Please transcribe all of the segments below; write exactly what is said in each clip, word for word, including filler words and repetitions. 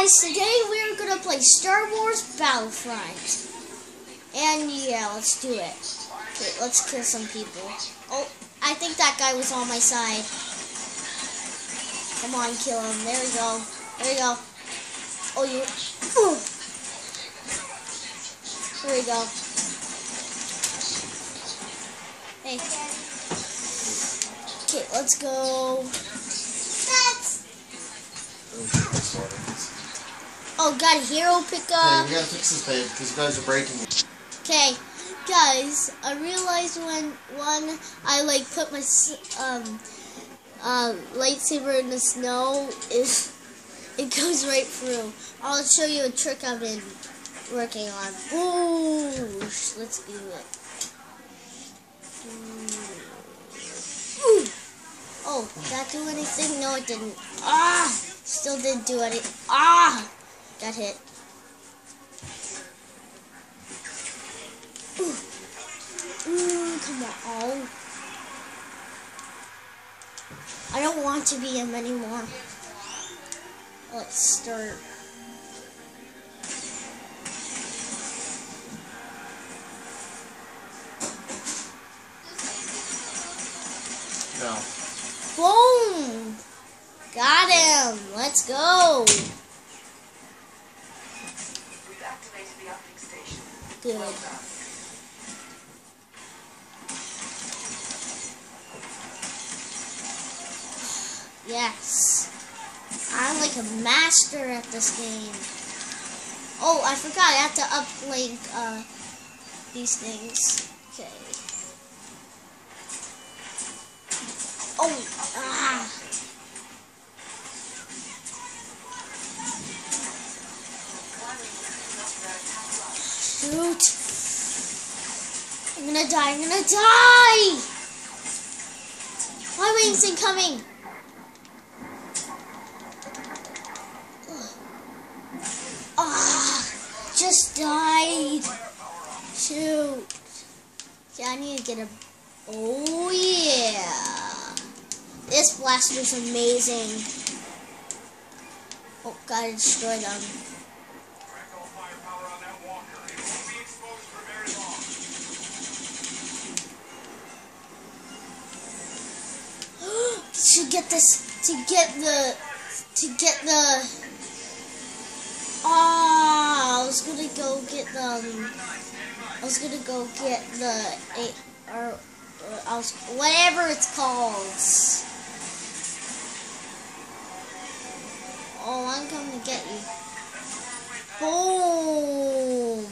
guys, today we're gonna play Star Wars Battlefront. And yeah, let's do it. Okay, let's kill some people. Oh, I think that guy was on my side. Come on, kill him. There we go. There we go. Oh, you. Ooh. There we go. Hey. Okay, let's go. Oh, got a hero pickup. Hey, we gotta fix this bed because you guys are breaking it. Okay, guys, I realized when one I like put my um uh, lightsaber in the snow, is it goes right through. I'll show you a trick I've been working on. Ooh, let's do it. Ooh. Oh, did that do anything? No, it didn't. Ah, still didn't do anything. Ah, got hit. Ooh. Ooh, come on. Oh. I don't want to be him anymore. Let's start. No. Boom! Got him! Let's go! Good. Yes. I'm like a master at this game. Oh, I forgot. I have to uplink uh, these things. Okay. Oh, ah. Shoot. I'm gonna die. I'm gonna die. Why wings incoming? Ah, just died. Shoot. Yeah, I need to get a. Oh yeah. This blaster's amazing. Oh, gotta destroy them. To get this, to get the, to get the. Ah, oh, I was gonna go get the. I was gonna go get the eight or, or I was whatever it's called. Oh, I'm coming to get you. Boom.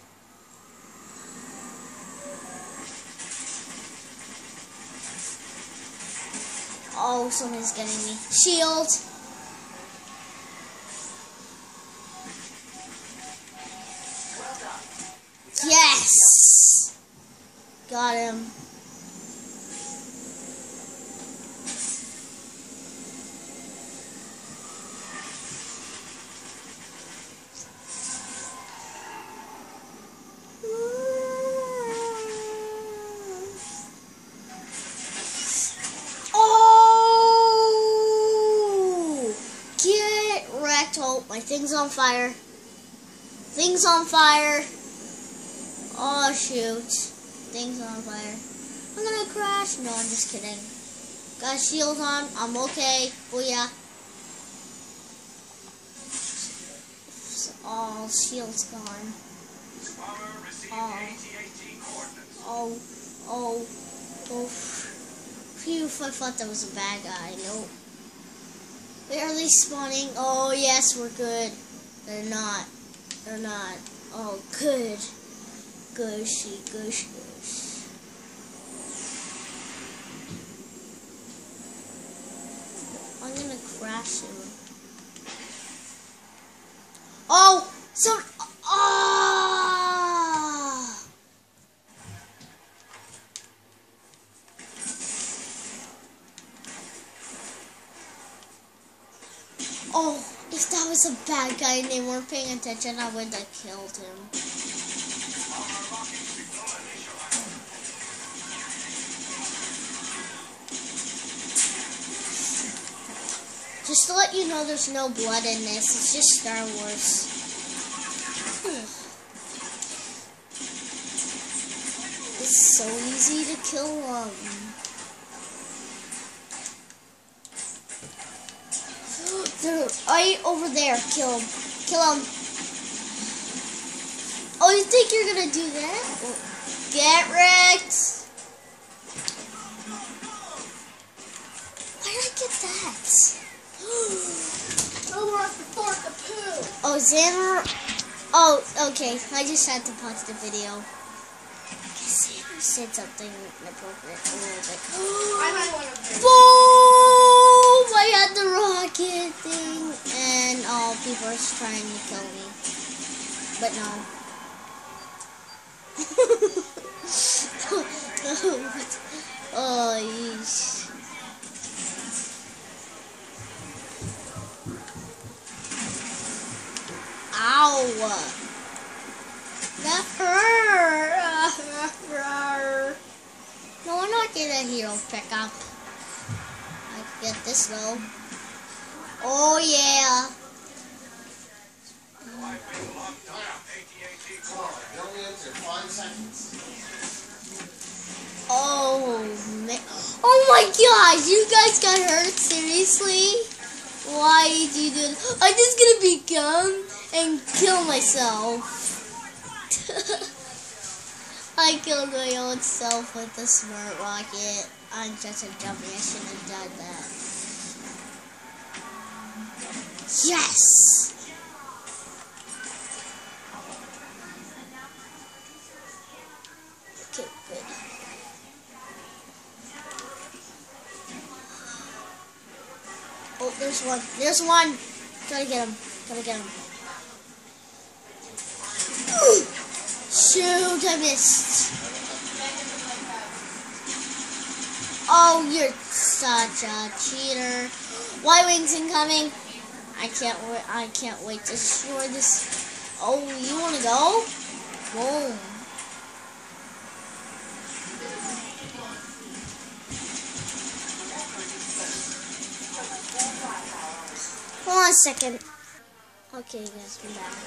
Oh, someone's getting me. Shield. Yes. Got him. Oh, my thing's on fire. Thing's on fire. Oh, shoot. Thing's on fire. I'm gonna crash. No, I'm just kidding. Got a shield on. I'm okay. Oh, yeah. Oh, shield's gone. Oh. Oh. Oh. Oh. Phew, I thought that was a bad guy. Nope. Barely spawning. Oh, yes, we're good. They're not. They're not. Oh, good. Gushy, gush, gush. I'm gonna crash him. Oh! Some. Ah! Oh, if that was a bad guy and they weren't paying attention, I would have killed him. Just to let you know, there's no blood in this. It's just Star Wars. It's so easy to kill them. They're right over there. Kill him. Kill him. Oh, you think you're gonna do that? Get wrecked. Why did I get that? Oh, we're at the fork of poo. Oh, Xander. Oh, okay. I just had to pause the video. Xander said something inappropriate a little bit. I had one of them. Boom! I had the rocket thing, and all people are trying to kill me, but no. Oh, yeesh. Ow! That hurt! No, I'm not getting a hero pickup. I can get this though. Oh yeah! Oh man! Oh my gosh! You guys got hurt? Seriously? Why did you do that? I'm just gonna become and kill myself. I killed my own self with the smart rocket. I'm just a dummy. I shouldn't have done that. Yes! Okay, good. Oh, there's one. There's one. Gotta get him. Gotta get him. Shoot, I missed. Oh, you're such a cheater. Y-Wings incoming. I can't wait. I can't wait to destroy this. Oh, you want to go? Boom. Hold on a second. Okay, guys, I'm back.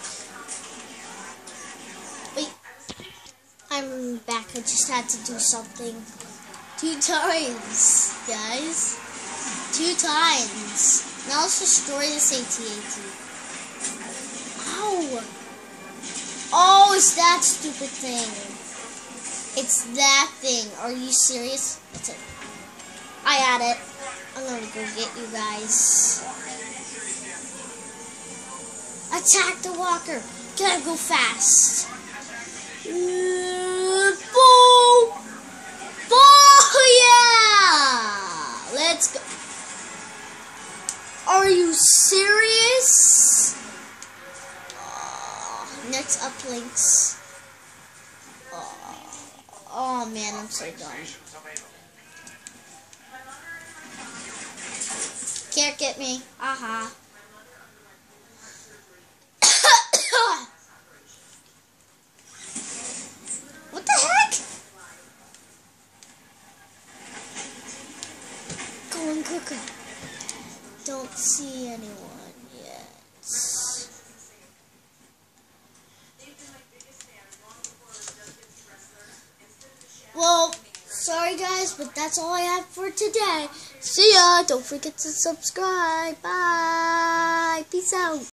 Wait. I'm back. I just had to do something. Two times, guys. Two times. Now let's destroy this A T A T. Ow! Oh, it's that stupid thing. It's that thing. Are you serious? That's it. I had it. I'm gonna go get you guys. Attack the walker. Gotta go fast. Uh, boom! Boom! Yeah! Let's go. Are you serious? Oh, next uplinks. Oh, oh man, I'm so done. Can't get me. Aha. What the heck? Going quicker. Don't see anyone yet. Well, sorry guys, but that's all I have for today. See ya. Don't forget to subscribe. Bye. Peace out.